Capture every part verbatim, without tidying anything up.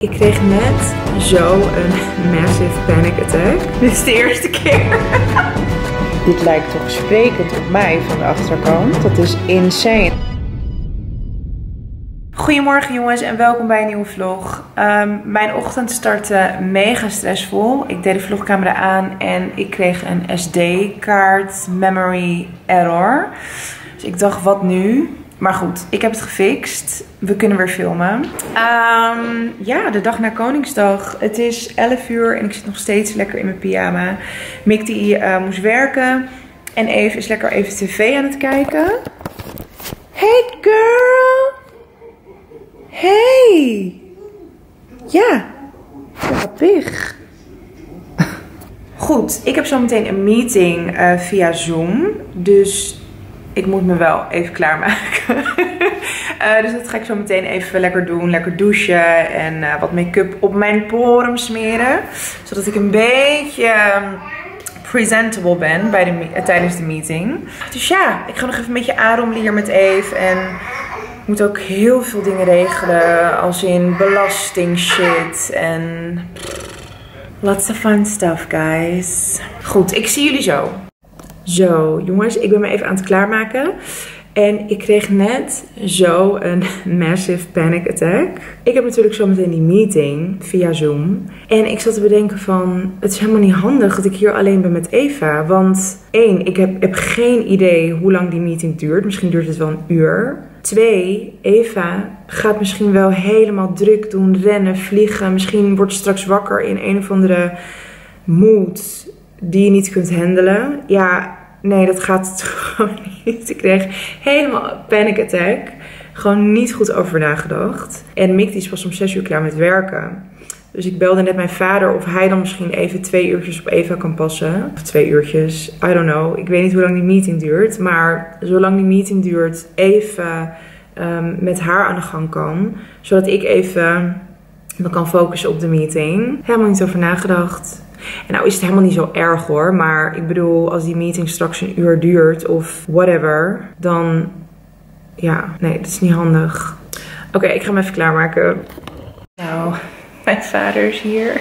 Ik kreeg net zo een massive panic attack. Dit is de eerste keer. Dit lijkt toch sprekend op mij van de achterkant. Dat is insane. Goedemorgen jongens en welkom bij een nieuwe vlog. Um, mijn ochtend startte mega stressvol. Ik deed de vlogcamera aan en ik kreeg een S D-kaart memory error. Dus ik dacht, wat nu? Maar goed, ik heb het gefixt. We kunnen weer filmen. Um, ja, de dag na Koningsdag. Het is elf uur en ik zit nog steeds lekker in mijn pyjama. Mick die uh, moest werken. En Eve is lekker even tv aan het kijken. Hey girl! Hey! Ja, grappig. Goed, ik heb zo meteen een meeting uh, via Zoom. Dus ik moet me wel even klaarmaken. uh, dus dat ga ik zo meteen even lekker doen. Lekker douchen en uh, wat make-up op mijn poren smeren. Zodat ik een beetje um, presentable ben bij de, uh, tijdens de meeting. Dus ja, ik ga nog even een beetje aanrommelen hier met Eve. En ik moet ook heel veel dingen regelen. Als in belasting shit en lots of fun stuff, guys. Goed, ik zie jullie zo. Zo, jongens, ik ben me even aan het klaarmaken. En ik kreeg net zo een massive panic attack. Ik heb natuurlijk zo meteen die meeting via Zoom. En ik zat te bedenken van, het is helemaal niet handig dat ik hier alleen ben met Eva. Want één, ik heb, heb geen idee hoe lang die meeting duurt. Misschien duurt het wel een uur. Twee, Eva gaat misschien wel helemaal druk doen, rennen, vliegen. Misschien wordt ze straks wakker in een of andere mood die je niet kunt handelen. Ja, nee, dat gaat het gewoon niet. Ik kreeg helemaal een panic attack. Gewoon niet goed over nagedacht. En Mick die is pas om zes uur klaar met werken. Dus ik belde net mijn vader of hij dan misschien even twee uurtjes op Eva kan passen. Of twee uurtjes, I don't know. Ik weet niet hoe lang die meeting duurt. Maar zolang die meeting duurt, even um, met haar aan de gang kan. Zodat ik even me kan focussen op de meeting. Helemaal niet over nagedacht. En nou is het helemaal niet zo erg hoor. Maar ik bedoel, als die meeting straks een uur duurt of whatever. Dan, ja, nee, dat is niet handig. Oké, okay, ik ga me even klaarmaken. Nou, mijn vader is hier.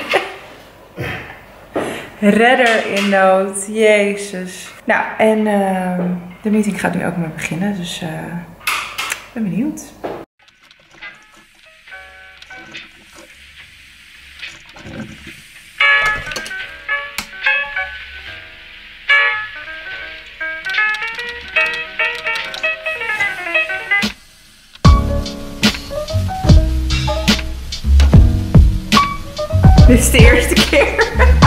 Redder in nood. Jezus. Nou, en uh, de meeting gaat nu ook maar beginnen. Dus uh, ik ben benieuwd. Dit is de eerste keer.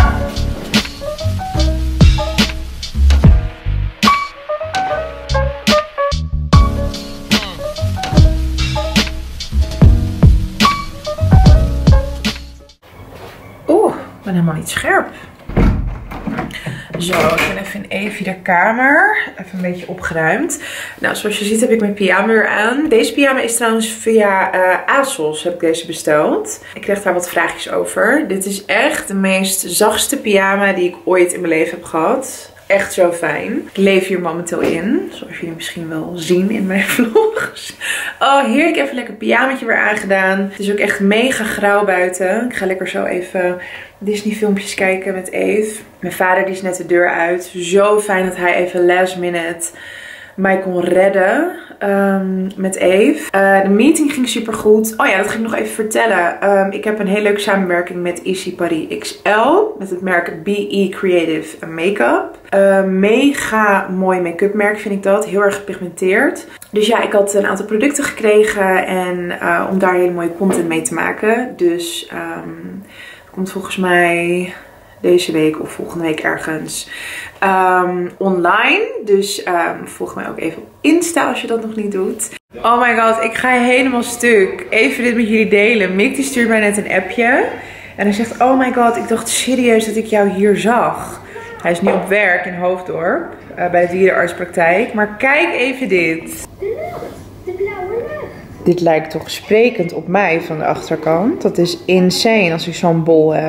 Oeh, ik ben helemaal niet scherp. Zo, ik ben even in Evie de kamer. Even een beetje opgeruimd. Nou, zoals je ziet heb ik mijn pyjama weer aan. Deze pyjama is trouwens via uh, ASOS heb ik deze besteld. Ik kreeg daar wat vraagjes over. Dit is echt de meest zachtste pyjama die ik ooit in mijn leven heb gehad. Echt zo fijn. Ik leef hier momenteel in. Zoals jullie misschien wel zien in mijn vlogs. Oh, heerlijk. Even lekker pyjamaatje weer aangedaan. Het is ook echt mega grauw buiten. Ik ga lekker zo even Disney filmpjes kijken met Eve. Mijn vader die is net de deur uit. Zo fijn dat hij even last minute mij kon redden um, met Eve. Uh, de meeting ging super goed. Oh ja, dat ging ik nog even vertellen. Um, ik heb een hele leuke samenwerking met Issy Paris X L. Met het merk B E Creative Makeup. Uh, mega mooi make-up merk vind ik dat. Heel erg gepigmenteerd. Dus ja, ik had een aantal producten gekregen. En uh, om daar hele mooie content mee te maken. Dus um, komt volgens mij deze week of volgende week ergens um, online. Dus um, volg mij ook even op Insta als je dat nog niet doet. Oh my god, ik ga helemaal stuk. Even dit met jullie delen. Mick die stuurt mij net een appje. En hij zegt, oh my god, ik dacht serieus dat ik jou hier zag. Hij is nu op werk in Hoofddorp. Uh, bij de dierenartspraktijk. Maar kijk even dit. De lucht. De blauwe lucht. Dit lijkt toch sprekend op mij van de achterkant. Dat is insane als ik zo'n bol heb.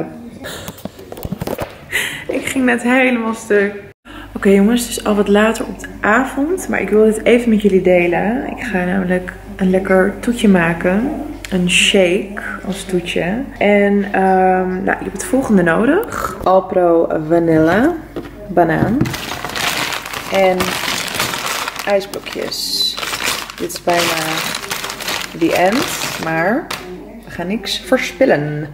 Ik ging net helemaal stuk. Oké okay, jongens, het is al wat later op de avond. Maar ik wil dit even met jullie delen. Ik ga namelijk een lekker toetje maken. een shake als toetje. En um, nou, je hebt het volgende nodig. Alpro Vanilla banaan. En ijsblokjes. Dit is bijna the end, maar we gaan niks verspillen.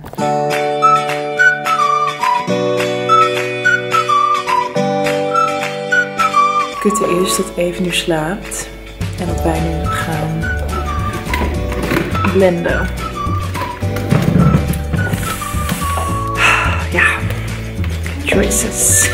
Kutte is dat Eve nu slaapt en dat wij nu gaan blenden. Ja, choices.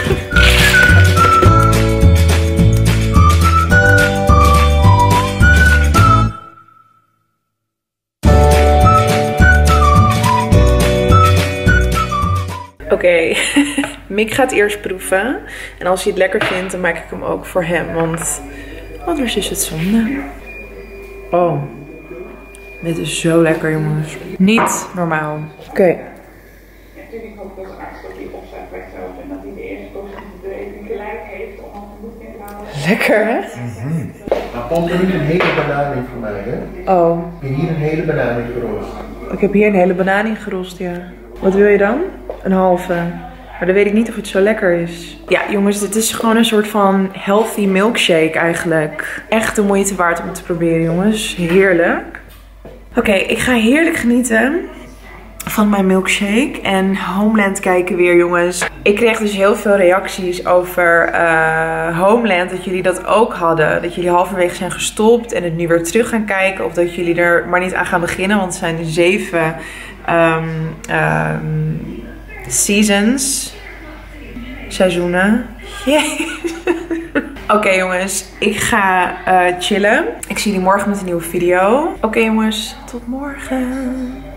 Oké, okay. Mick gaat eerst proeven. En als hij het lekker vindt, dan maak ik hem ook voor hem. Want anders is het zonde. Oh, dit is zo lekker, jongens. Niet normaal. Oké. Okay. Natuurlijk hoop ik dat de arts dat hij opzet wegzet en dat hij de eerste positieve beweging gelijk heeft om af de moed in te houden. Lekker, hè? Mm-hmm. Maar pomp er niet een hele banaan in voor mij, hè? Oh. Ik heb hier een hele banaan in gerost. Ik heb hier een hele banaan in gerost, ja. Wat wil je dan? Een halve. Maar dan weet ik niet of het zo lekker is. Ja, jongens, dit is gewoon een soort van healthy milkshake eigenlijk. Echt de moeite waard om te proberen, jongens. Heerlijk. Oké, okay, ik ga heerlijk genieten van mijn milkshake. En Homeland kijken weer, jongens. Ik kreeg dus heel veel reacties over uh, Homeland. Dat jullie dat ook hadden. Dat jullie halverwege zijn gestopt en het nu weer terug gaan kijken. Of dat jullie er maar niet aan gaan beginnen. Want het zijn zeven um, um, seasons. Seizoenen. Yeah. Oké, okay, jongens. Ik ga uh, chillen. Ik zie jullie morgen met een nieuwe video. Oké, okay, jongens. Tot morgen.